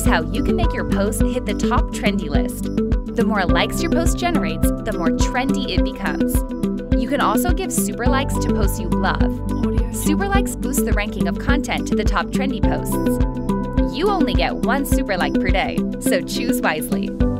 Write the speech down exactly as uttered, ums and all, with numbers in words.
here's how you can make your post hit the top trendy list. The more likes your post generates, the more trendy it becomes. You can also give super likes to posts you love. Super likes boost the ranking of content to the top trendy posts. You only get one super like per day, so choose wisely.